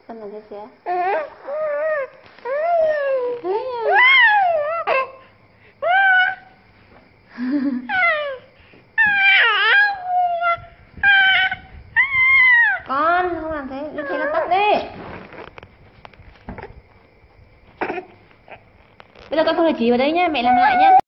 Con làm cái gì? Con không làm thế, như thế là tắt đi. Bây giờ con không thể chỉ vào đấy nhá, mẹ làm lại nhá.